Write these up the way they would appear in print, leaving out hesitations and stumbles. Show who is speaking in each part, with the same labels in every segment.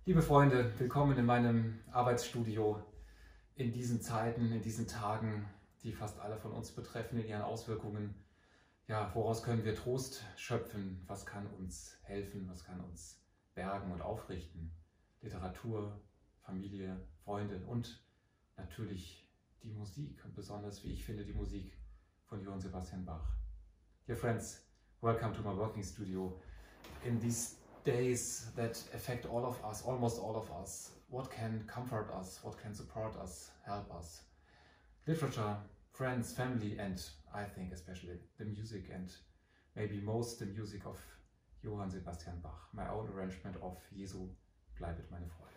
Speaker 1: Liebe Freunde, willkommen in meinem Arbeitsstudio in diesen Zeiten, in diesen Tagen, die fast alle von uns betreffen, in ihren Auswirkungen. Ja, woraus können wir Trost schöpfen? Was kann uns helfen? Was kann uns bergen und aufrichten? Literatur, Familie, Freunde und natürlich die Musik und besonders, wie ich finde, die Musik von Johann Sebastian Bach. Dear friends, welcome to my working studio. In these days that affect all of us, almost all of us, what can comfort us, what can support us, help us? Literature, friends, family, and I think especially the music, and maybe most the music of Johann Sebastian Bach, my own arrangement of Jesu bleibet meine Freude.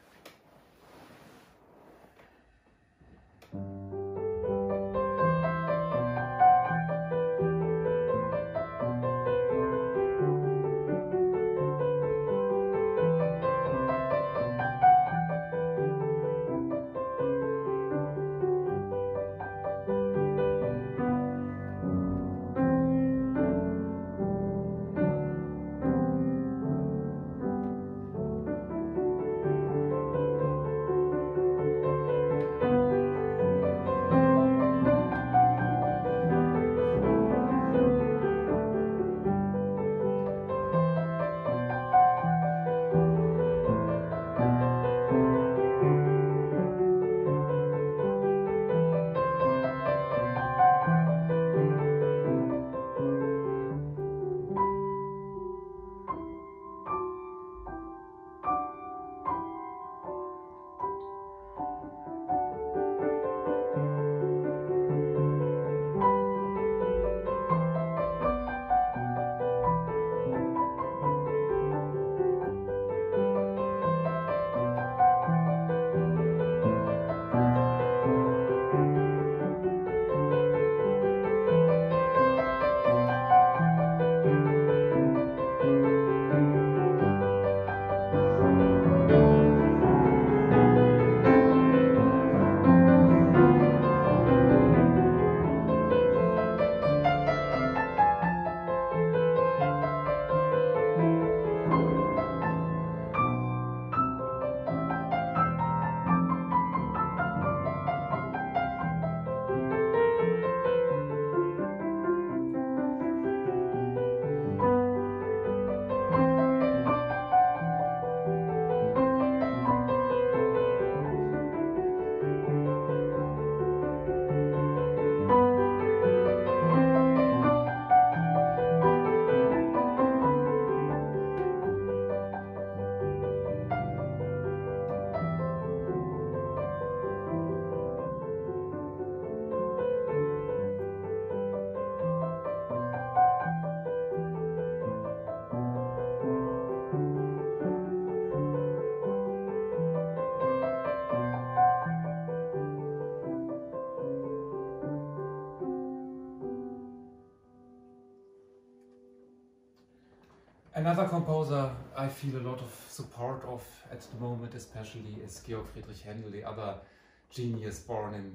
Speaker 1: Another composer I feel a lot of support of at the moment especially is Georg Friedrich Händel, the other genius born in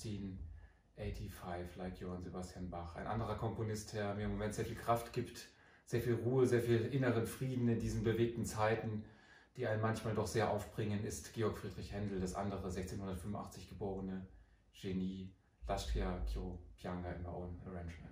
Speaker 1: 1685 like Johann Sebastian Bach. Ein anderer Komponist, der mir im Moment sehr viel Kraft gibt, sehr viel Ruhe, sehr viel inneren Frieden in diesen bewegten Zeiten, die einen manchmal doch sehr aufbringen, ist Georg Friedrich Händel, das andere 1685 geborene Genie. Lascia ch'io pianga in my own arrangement.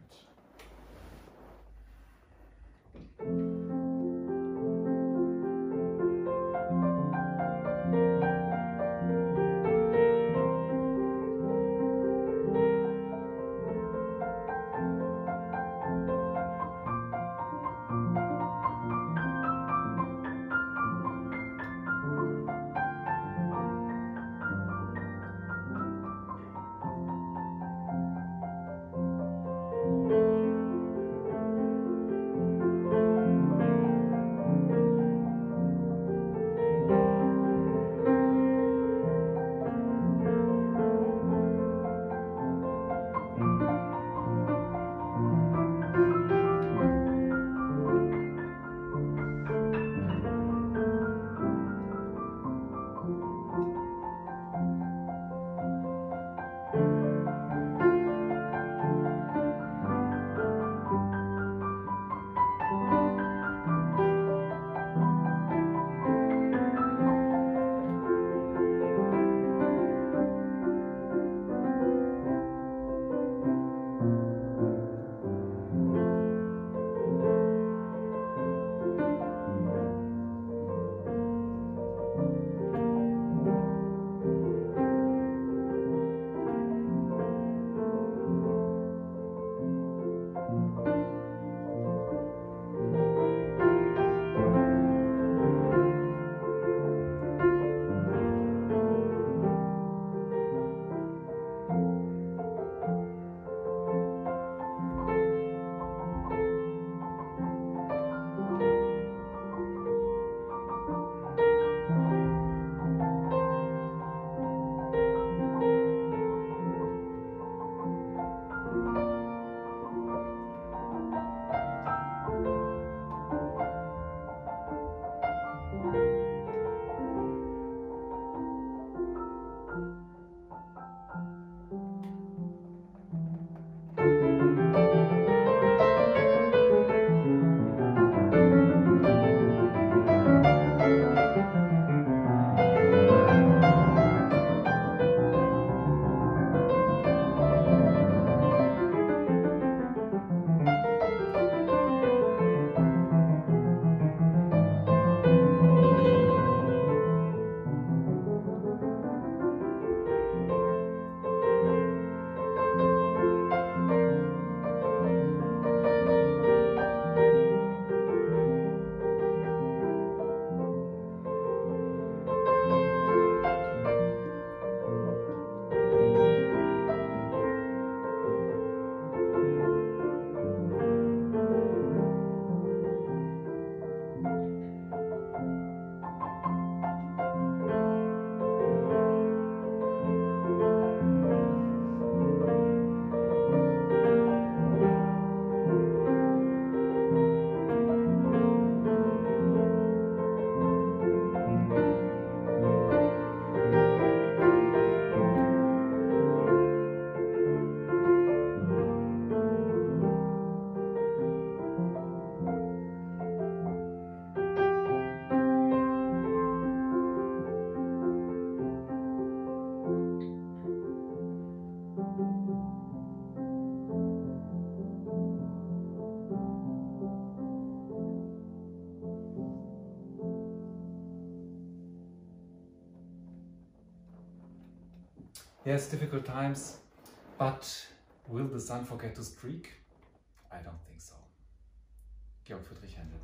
Speaker 1: Yes, difficult times, but will the sun forget to streak? I don't think so. Georg Friedrich Händel.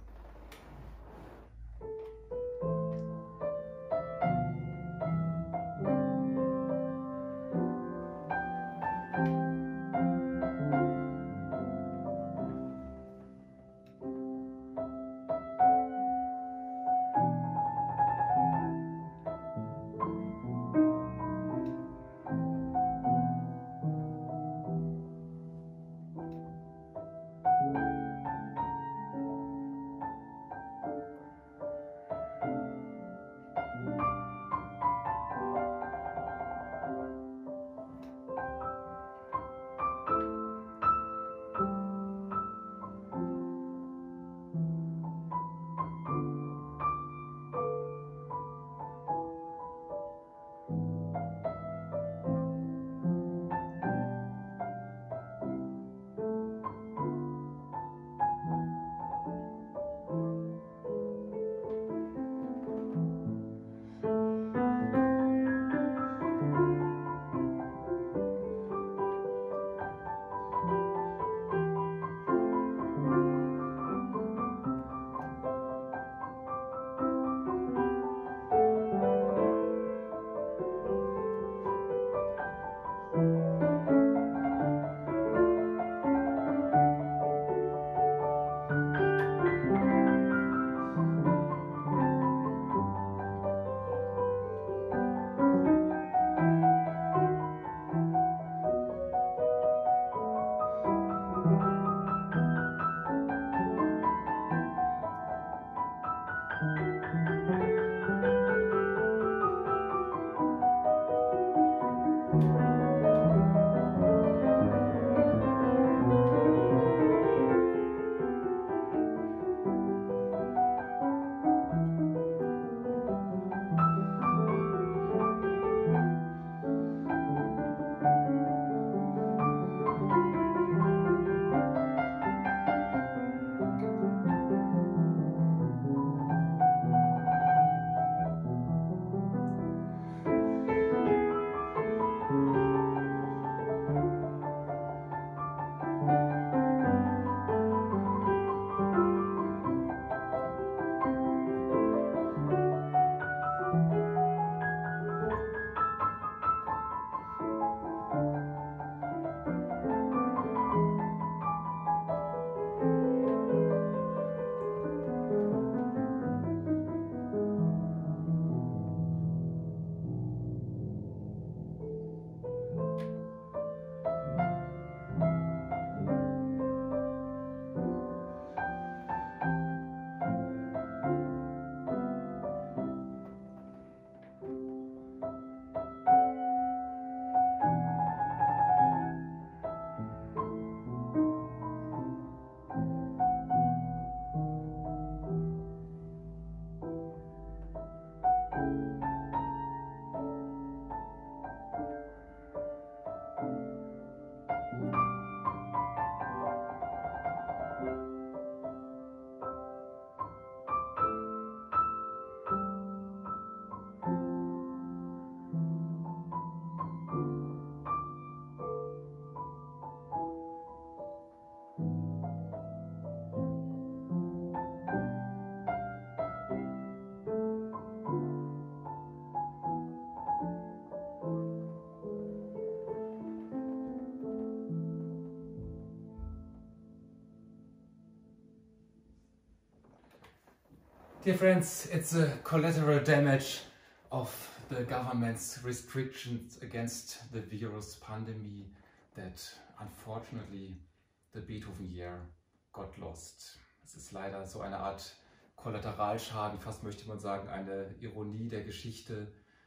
Speaker 1: Dear friends, it's a collateral damage of the government's restrictions against the virus pandemic that unfortunately the Beethoven Year got lost. Es ist leider so eine Art Kollateralschaden, fast möchte man sagen, eine Ironie der Geschichte,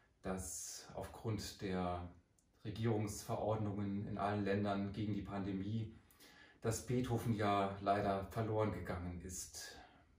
Speaker 1: dass aufgrund der Regierungsverordnungen in allen Ländern gegen die Pandemie das Beethoven-Jahr leider verloren gegangen ist.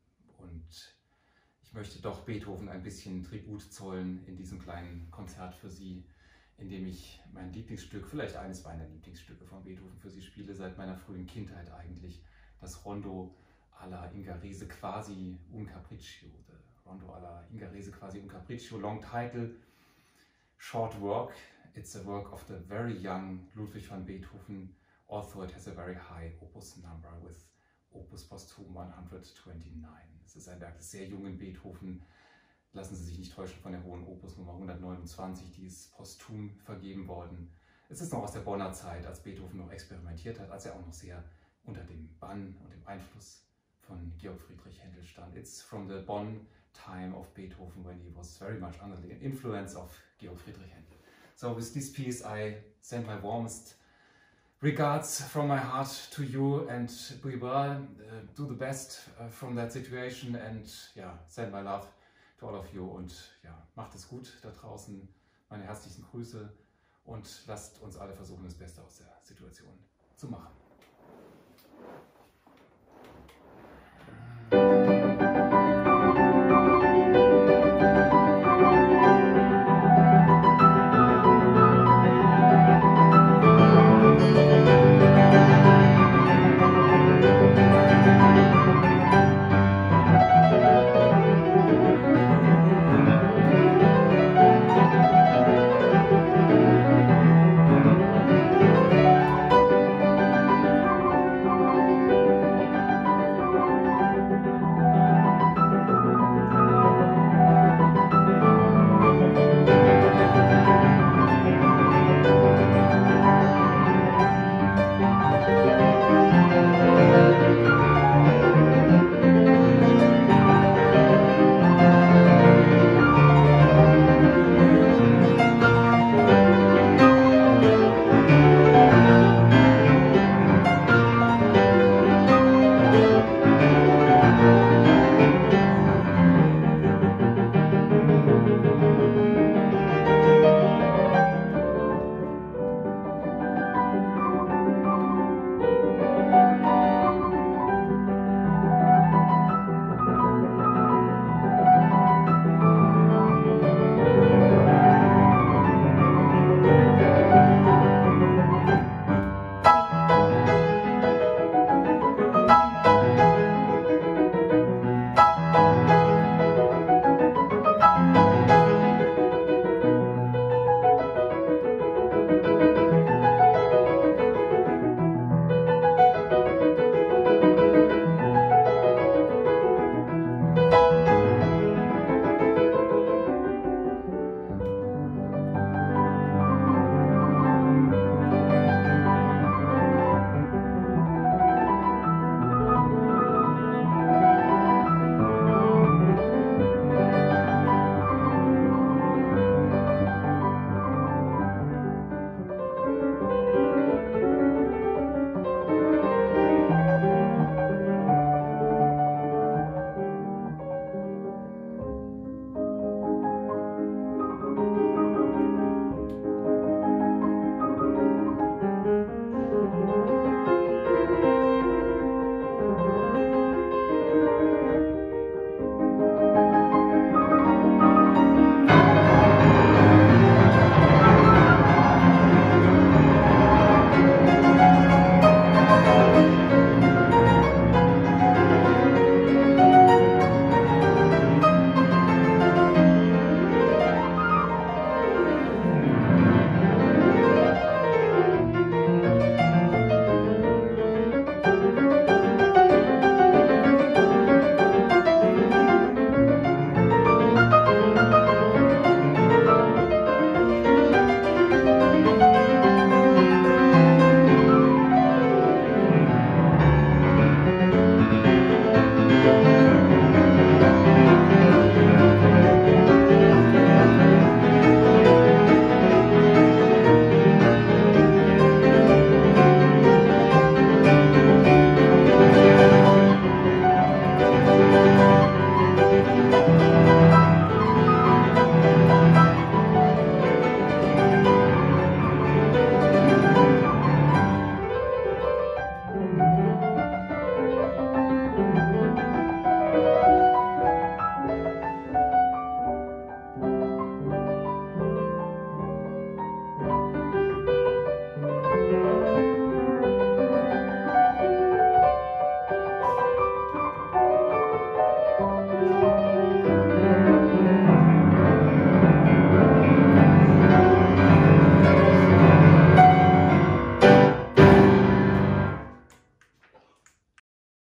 Speaker 1: Und ich möchte doch Beethoven ein bisschen Tribut zollen in diesem kleinen Konzert für Sie, in dem ich mein Lieblingsstück, vielleicht eines meiner Lieblingsstücke von Beethoven für Sie spiele, seit meiner frühen Kindheit eigentlich, das Rondo alla Ungherese quasi un capriccio, the Rondo alla Ungherese quasi un capriccio, long title, short work, It's a work of the very young Ludwig van Beethoven, although it has a very high opus number with Opus Posthum 129. Es ist ein Werk des sehr jungen Beethoven. Lassen Sie sich nicht täuschen von der hohen Opusnummer 129, die ist posthum vergeben worden. Es ist noch aus der Bonner Zeit, als Beethoven noch experimentiert hat, als er auch noch sehr unter dem Bann und dem Einfluss von Georg Friedrich Händel stand. It's from the Bonn time of Beethoven when he was very much under the influence of Georg Friedrich Händel. So with this piece I send my warmest regards from my heart to you and be well, do the best from that situation and yeah, send my love to all of you und ja, macht es gut da draußen. Meine herzlichen Grüße und lasst uns alle versuchen, das Beste aus der Situation zu machen.